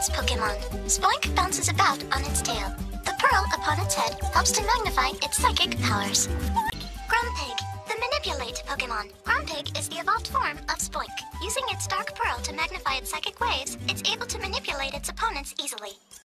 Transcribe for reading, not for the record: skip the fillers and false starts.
its Pokemon. Spoink bounces about on its tail. The pearl upon its head helps to magnify its psychic powers. Grumpig, the manipulate Pokemon. Grumpig is the evolved form of Spoink. Using its dark pearl to magnify its psychic waves, it's able to manipulate its opponents easily.